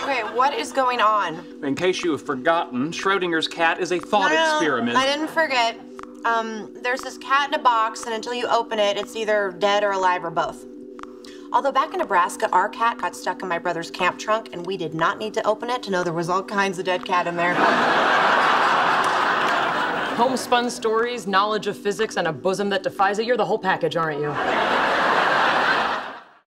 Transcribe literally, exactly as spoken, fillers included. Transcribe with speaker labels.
Speaker 1: Okay, what is going on?
Speaker 2: In case you have forgotten, Schrodinger's cat is a thought
Speaker 1: no, no,
Speaker 2: experiment.
Speaker 1: I didn't forget. Um, there's this cat in a box, and until you open it, it's either dead or alive or both. Although back in Nebraska, our cat got stuck in my brother's camp trunk, and we did not need to open it to know there was all kinds of dead cat in there.
Speaker 3: Homespun stories, knowledge of physics, and a bosom that defies it. You're the whole package, aren't you?